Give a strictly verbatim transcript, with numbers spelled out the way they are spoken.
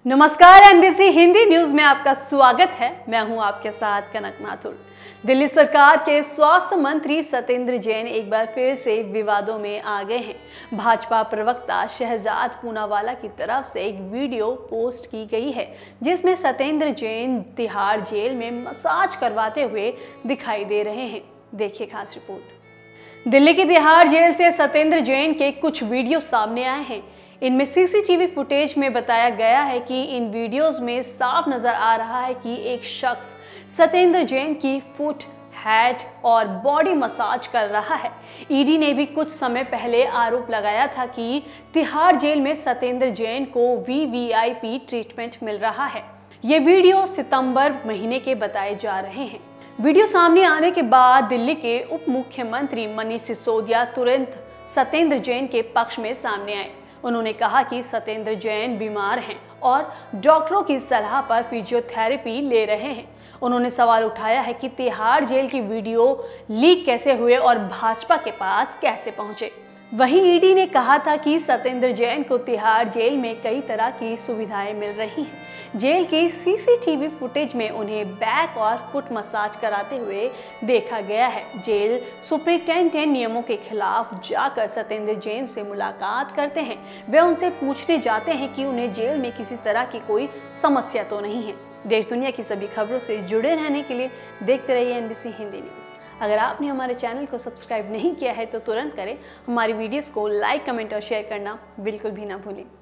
नमस्कार, NBC Hindi news में आपका स्वागत है। मैं हूं आपके साथ कनक माथुर। दिल्ली सरकार के स्वास्थ्य मंत्री सत्येंद्र जैन एक बार फिर से विवादों में आ गए हैं। भाजपा प्रवक्ता शहजाद पूनावाला की तरफ से एक वीडियो पोस्ट की गई है जिसमें सत्येंद्र जैन तिहाड़ जेल में मसाज करवाते हुए दिखाई दे रहे हैं। देखिए खास रिपोर्ट। दिल्ली की तिहाड़ जेल से सत्येंद्र जैन के कुछ वीडियो सामने आए हैं। इनमें सीसीटीवी फुटेज में बताया गया है कि इन वीडियोस में साफ नजर आ रहा है कि एक शख्स सत्येंद्र जैन की फुट, हेड और बॉडी मसाज कर रहा है। ईडी ने भी कुछ समय पहले आरोप लगाया था कि तिहाड़ जेल में सत्येंद्र जैन को वीवीआईपी ट्रीटमेंट मिल रहा है। ये वीडियो सितंबर महीने के बताए जा रहे हैं। वीडियो सामने आने के बाद दिल्ली के उप मुख्यमंत्री मनीष सिसोदिया तुरंत सत्येंद्र जैन के पक्ष में सामने आए। उन्होंने कहा कि सत्येंद्र जैन बीमार हैं और डॉक्टरों की सलाह पर फिजियोथेरेपी ले रहे हैं। उन्होंने सवाल उठाया है कि तिहाड़ जेल की वीडियो लीक कैसे हुए और भाजपा के पास कैसे पहुंचे। वहीं ईडी ने कहा था कि सत्येंद्र जैन को तिहाड़ जेल में कई तरह की सुविधाएं मिल रही हैं। जेल की सीसीटीवी फुटेज में उन्हें बैक और फुट मसाज कराते हुए देखा गया है। जेल सुपरिटेंडेंट नियमों के खिलाफ जाकर सत्येंद्र जैन से मुलाकात करते हैं। वे उनसे पूछने जाते हैं कि उन्हें जेल में किसी तरह की कोई समस्या तो नहीं है। देश दुनिया की सभी खबरों से जुड़े रहने के लिए देखते रहिए एनबीसी हिंदी न्यूज़। अगर आपने हमारे चैनल को सब्सक्राइब नहीं किया है तो तुरंत करें। हमारी वीडियोस को लाइक, कमेंट और शेयर करना बिल्कुल भी ना भूलें।